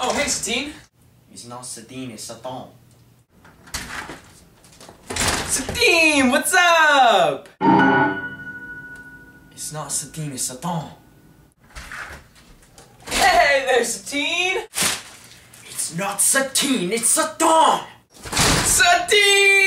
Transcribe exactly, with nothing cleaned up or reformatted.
Oh, hey, SuttOn. It's not SuttOn, it's SuttOn. SuttOn, what's up? It's not SuttOn, it's SuttOn. Hey there, SuttOn. It's not SuttOn, it's SuttOn. SuttOn!